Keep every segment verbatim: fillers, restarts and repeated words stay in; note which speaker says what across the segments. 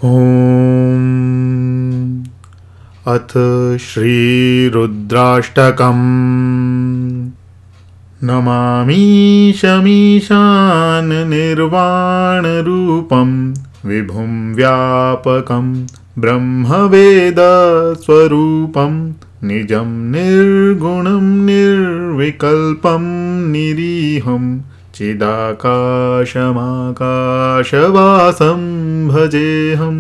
Speaker 1: ॐ अथ श्री रुद्राष्टकम्। नमामि शमीशान निर्वाणरूपं विभुं व्यापकं ब्रह्मवेदस्वरूपं निजं निर्गुणं निर्विकल्पं निरीहं चिदाकाशमाकाशवासं भजेऽहं।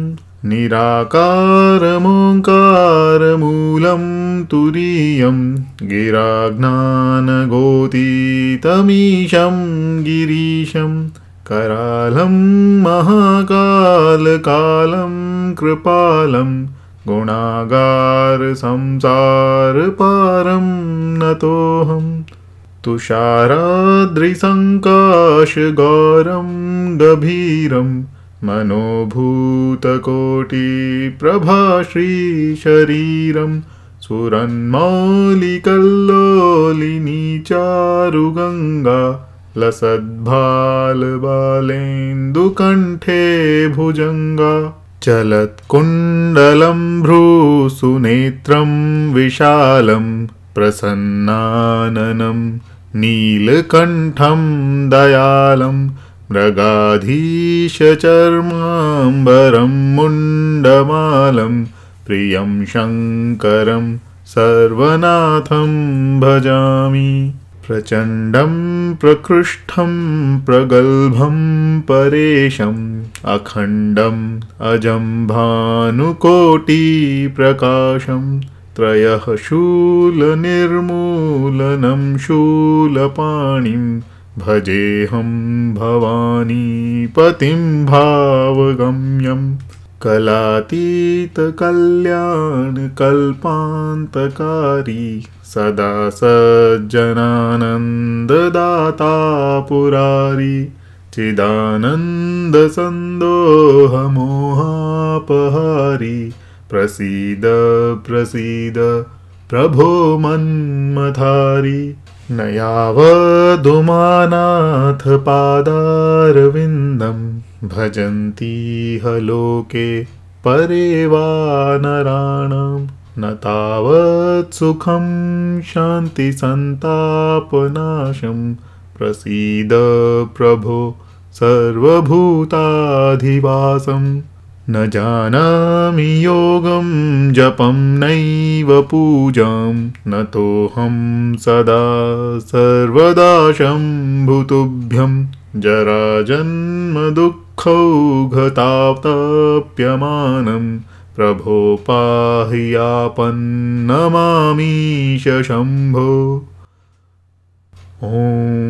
Speaker 1: निराकारमोङ्कारमूलं तुरीयं गिराज्ञानगोतीतमीशं गिरीशं करालं महाकालकालं कृपालं गुणागारसंसारपारं नतोऽहं। तुषाराद्रिसङ्काशगौरं गभीरं मनोभूतकोटिप्रभाश्रीशरीरं सुरन्मौलिकल्लोलिनीचारुगङ्गा लसद्भालबालेन्दुकण्ठे भुजङ्गा। चलत्कुण्डलं भ्रूसुनेत्रं विशालं प्रसन्नाननं नीलकण्ठं दयालं मृगाधीशचर्माम्बरं मुण्डमालं प्रियं शङ्करं सर्वनाथं भजामि। प्रचण्डं प्रकृष्टं प्रगल्भं परेशम् अखण्डम् अजं भानुकोटिप्रकाशं त्रयः शूलनिर्मूलनं शूलपाणिं भजेऽहं भवानीपतिं भावगम्यं। कलातीतकल्याणकल्पान्तकारी सदा सज्जनानन्ददाता पुरारी चिदानन्दसन्दोहमोहापहारी प्रसीद प्रसीद प्रभो मन्मथारी। न यावदुमानाथ पादारविन्दं भजन्तीह लोके परे वा नराणां न तावत् सुखं शान्तिसन्तापनाशं प्रसीद प्रभो सर्वभूताधिवासम्। न जानामि योगं जपं नैव पूजां न तोऽहं सदा सर्वदा शम्भुतुभ्यं। जराजन्मदुःखौघताप्यमानं प्रभो पाहि यापन्नमामीश शम्भो। ॐ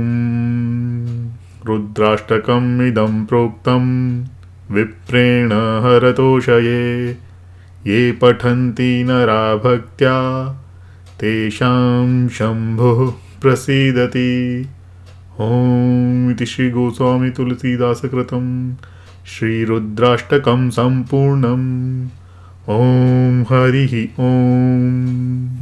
Speaker 1: रुद्राष्टकम् इदं प्रोक्तं विप्रेण हरतोषये ये पठन्ति नरा भक्त्या तेषां शम्भुः प्रसीदति। ॐ इति श्री गोस्वामी तुलसीदासकृतं श्रीरुद्राष्टकं सम्पूर्णम्। ॐ हरिः ॐ।